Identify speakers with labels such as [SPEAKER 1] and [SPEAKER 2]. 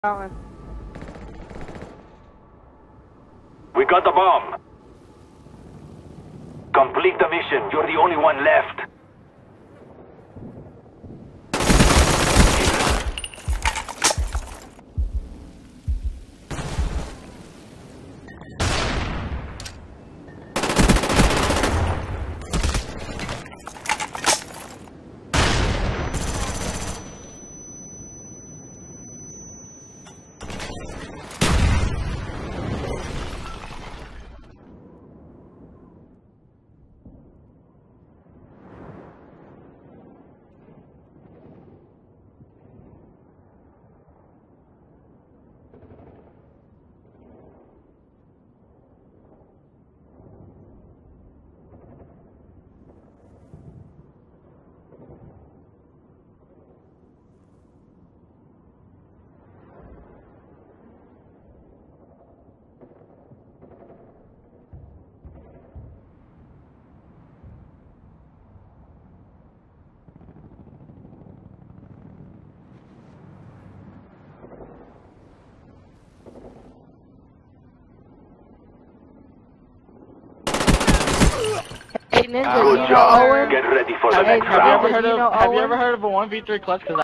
[SPEAKER 1] We got the bomb. Complete the mission. You're the only one left.
[SPEAKER 2] Hey Ninja,
[SPEAKER 1] Good
[SPEAKER 2] you know
[SPEAKER 1] job.
[SPEAKER 2] Owen?
[SPEAKER 1] Get ready for the
[SPEAKER 2] Hey,
[SPEAKER 1] next
[SPEAKER 2] have you
[SPEAKER 1] round.
[SPEAKER 2] ever heard of
[SPEAKER 3] Have you ever heard of a 1v3 clutch? 'Cause